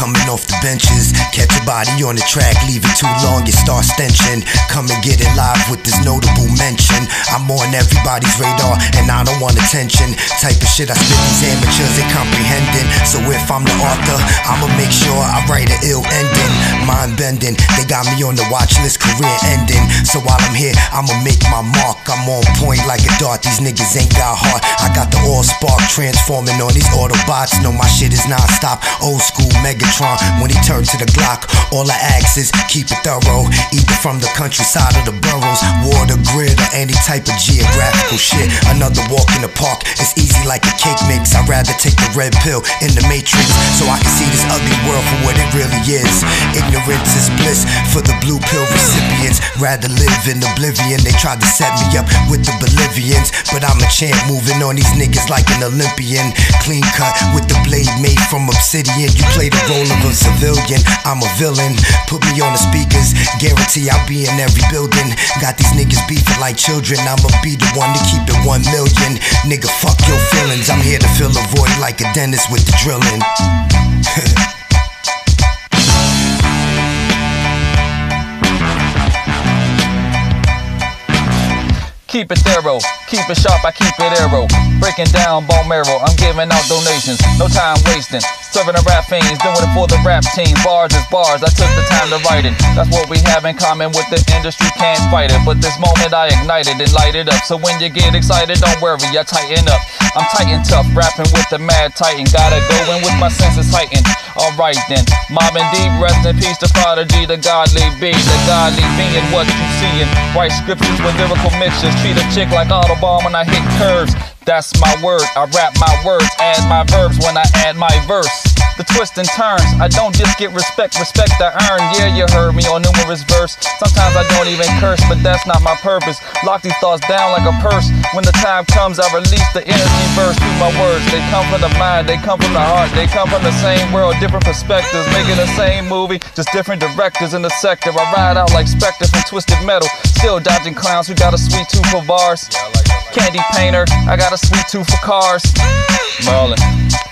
coming off the benches. Catch your body on the track, leave it too long, it starts stenching. Come and get it live with this notable mention. I'm on everybody's radar and I don't want attention. Type of shit I spit, these amateurs ain't comprehending. So if I'm the author, I'ma make sure I write an ill ending. Mind bending, they got me on the watch list, career ending. So while I'm here, I'ma make my mark. I'm on point like a dart, these niggas ain't got heart. I got the all spark transforming on these Autobots. Know my shit is non-stop, old school Megatron. When he turned to the Glock, all I ask is keep it thorough. Either from the countryside or the boroughs, water, grid, or any type of geographical shit. Another walk in the park, it's easy like a cake mix. I'd rather take the red pill in the Matrix, so I can see this ugly world for what it really is. Ignorance is bliss for the blue pill recipients. Rather live in oblivion. They tried to set me up with the Bolivians, but I'm a champ, moving on these niggas like an Olympian. Clean cut with the blade made from obsidian. You play the role of a civilian, I'm a villain. Put me on the speakers, guarantee I'll be in every building. Got these niggas beefing like children, I'ma be the one to keep it 1 million. Nigga, fuck your feelings, I'm here to fill a void like a dentist with the drilling. Keep it thorough, keep it sharp, I keep it arrow. Breaking down bone marrow, I'm giving out donations, no time wasting. Serving the rap fiends, doing it for the rap team. Bars is bars, I took the time to write it. That's what we have in common with the industry, can't fight it. But this moment I ignited and light it up. So when you get excited, don't worry, I tighten up. I'm tight and tough, rapping with the mad titan. Gotta go in with my senses heightened. Alright then, Mob and Deep, rest in peace, the prodigy, the godly be. The godly being what you seeing. Write scriptures with lyrical mixtures. Treat a chick like Autobahn when I hit curves. That's my word, I rap my words, add my verbs when I add my verse. The twists and turns, I don't just get respect, respect I earn. Yeah, you heard me on numerous verse. Sometimes I don't even curse, but that's not my purpose. Lock these thoughts down like a purse. When the time comes, I release the energy verse through my words. They come from the mind, they come from the heart. They come from the same world, different perspectives. Making the same movie, just different directors in the sector. I ride out like Spectre from Twisted Metal. Still dodging clowns who got a sweet tooth for bars. Candy painter, I got a sweet tooth for cars. Merlin.